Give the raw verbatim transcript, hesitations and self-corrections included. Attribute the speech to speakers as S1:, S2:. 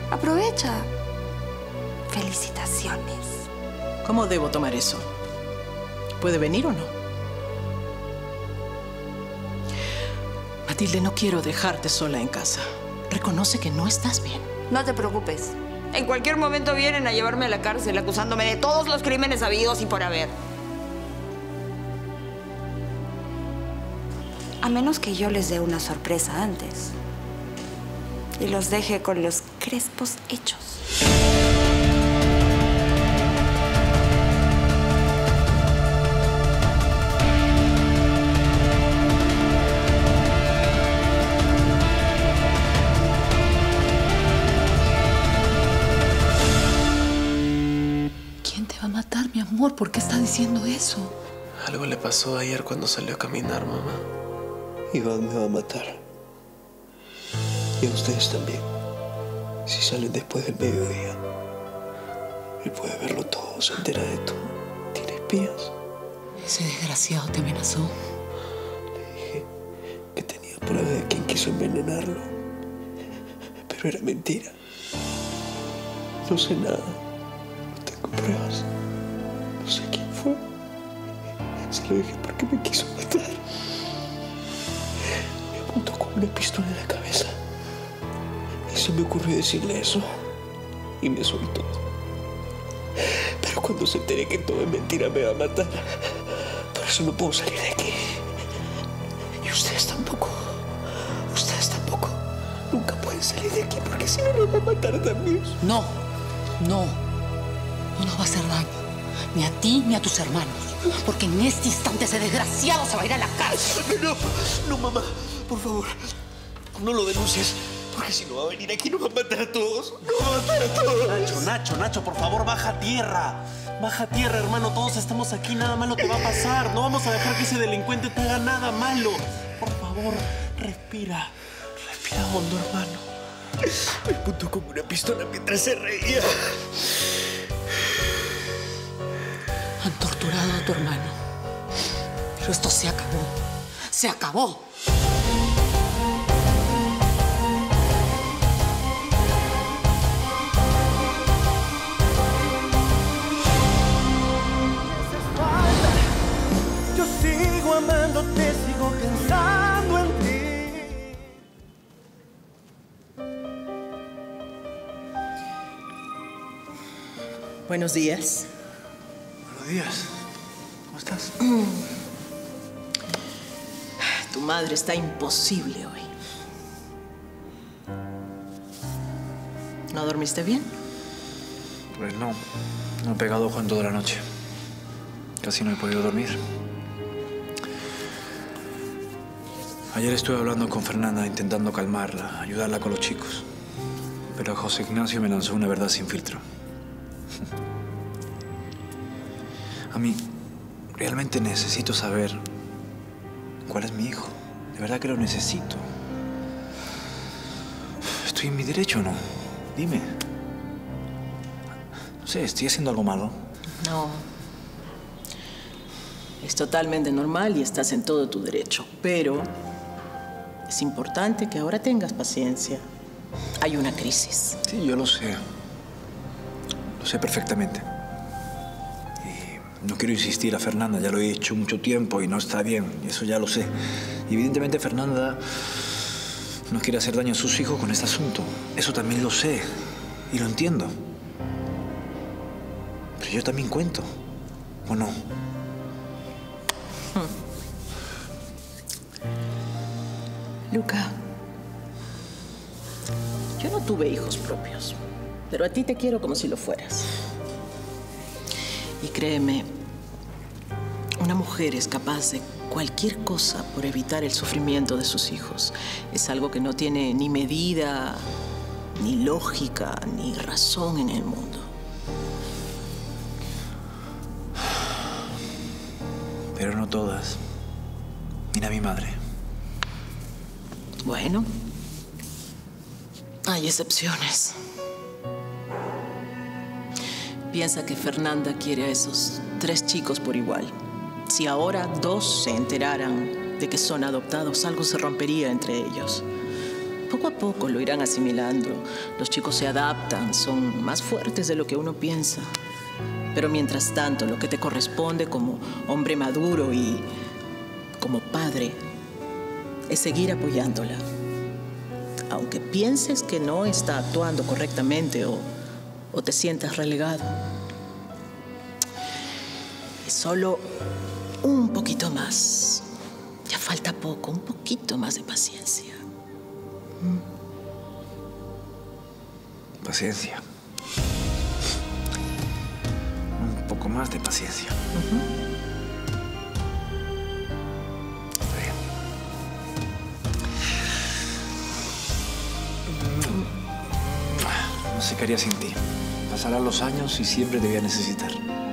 S1: Aprovecha. Felicitaciones.
S2: ¿Cómo debo tomar eso? ¿Puede venir o no? Matilde, no quiero dejarte sola en casa. Reconoce que no estás bien.
S1: No te preocupes. En cualquier momento vienen a llevarme a la cárcel acusándome de todos los crímenes habidos y por haber. A menos que yo les dé una sorpresa antes. Y los deje con los crespos hechos.
S3: ¿Quién te va a matar, mi amor? ¿Por qué está diciendo eso?
S4: Algo le pasó ayer cuando salió a caminar, mamá.
S5: Iván me va a matar. Y a ustedes también. Si salen después del mediodía. Él puede verlo todo, se entera de todo. ¿Tiene espías?
S3: Ese desgraciado te amenazó.
S5: Le dije que tenía pruebas de quien quiso envenenarlo. Pero era mentira. No sé nada. No tengo pruebas. No sé quién fue. Se lo dije porque me quiso matar. Me apuntó con una pistola en la cabeza. Y se me ocurrió decirle eso. Y me soltó. Pero cuando se entere que todo es mentira me va a matar. Por eso no puedo salir de aquí. Y ustedes tampoco. Ustedes tampoco. Nunca pueden salir de aquí porque si no los va a matar también.
S3: No, no. No nos va a hacer daño. Ni a ti ni a tus hermanos. Porque en este instante ese desgraciado se va a ir a la cárcel.
S5: No, no, mamá. Por favor. No lo denuncies. Porque si no va a venir aquí nos va a matar a todos. Nos va a matar a todos.
S4: Nacho, Nacho, Nacho, por favor, baja a tierra. Baja a tierra, hermano. Todos estamos aquí. Nada malo te va a pasar. No vamos a dejar que ese delincuente te haga nada malo. Por favor, respira. Respira hondo, hermano.
S5: Me apuntó con una pistola mientras se reía.
S3: Han torturado a tu hermano. Pero esto se acabó. Se acabó.
S6: Yo sigo amándote, sigo pensando en ti.
S2: Buenos días.
S4: Buenos días. ¿Cómo estás?
S2: Tu madre está imposible hoy. ¿No dormiste bien?
S7: Pues no. No he pegado ojo en toda la noche. Casi no he podido dormir. Ayer estuve hablando con Fernanda, intentando calmarla, ayudarla con los chicos. Pero José Ignacio me lanzó una verdad sin filtro. A mí, realmente necesito saber cuál es mi hijo. De verdad que lo necesito. ¿Estoy en mi derecho o no? Dime. No sé, ¿estoy haciendo algo malo?
S2: No. Es totalmente normal y estás en todo tu derecho. Pero es importante que ahora tengas paciencia. Hay una crisis.
S7: Sí, yo lo sé. Lo sé perfectamente. Y no quiero insistir a Fernanda, ya lo he hecho mucho tiempo y no está bien. Eso ya lo sé. Y evidentemente Fernanda no quiere hacer daño a sus hijos con este asunto. Eso también lo sé y lo entiendo. Pero yo también cuento, ¿o no?
S2: Luca, yo no tuve hijos propios, pero a ti te quiero como si lo fueras. Y créeme, una mujer es capaz de cualquier cosa por evitar el sufrimiento de sus hijos. Es algo que no tiene ni medida, ni lógica, ni razón en el mundo.
S7: Pero no todas. Mira a mi madre.
S2: Bueno, hay excepciones. Piensa que Fernanda quiere a esos tres chicos por igual. Si ahora dos se enteraran de que son adoptados, algo se rompería entre ellos. Poco a a poco lo irán asimilando. Los chicos se adaptan, son más fuertes de lo que uno piensa. Pero mientras tanto, lo que te corresponde como hombre maduro y como padre es seguir apoyándola. Aunque pienses que no está actuando correctamente o, o te sientas relegado. Es solo un poquito más. Ya falta poco, un poquito más de paciencia.
S7: Paciencia. Un poco más de paciencia.
S2: Uh-huh.
S7: Está bien. No sé qué haría sin ti. Pasarán los años y siempre te voy a necesitar.